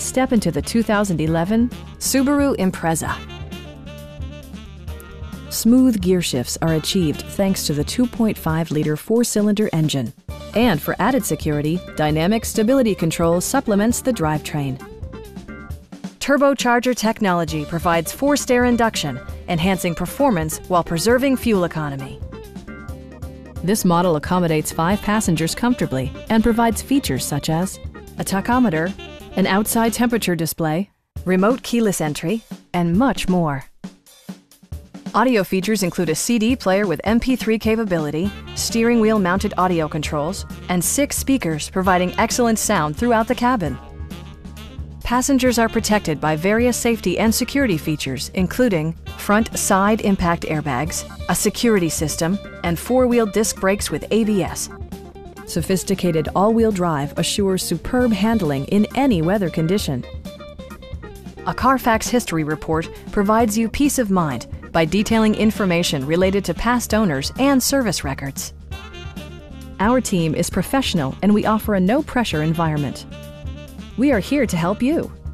Step into the 2011 Subaru Impreza. Smooth gear shifts are achieved thanks to the 2.5-liter four-cylinder engine. And for added security, dynamic stability control supplements the drivetrain. Turbocharger technology provides forced air induction, enhancing performance while preserving fuel economy. This model accommodates 5 passengers comfortably and provides features such as a tachometer, an outside temperature display, remote keyless entry, and much more. Audio features include a CD player with MP3 capability, steering wheel mounted audio controls, and 6 speakers providing excellent sound throughout the cabin. Passengers are protected by various safety and security features, including front side impact airbags, a security system, and 4-wheel disc brakes with ABS. Sophisticated all-wheel drive assures superb handling in any weather condition. A Carfax history report provides you peace of mind by detailing information related to past owners and service records. Our team is professional and we offer a no-pressure environment. We are here to help you.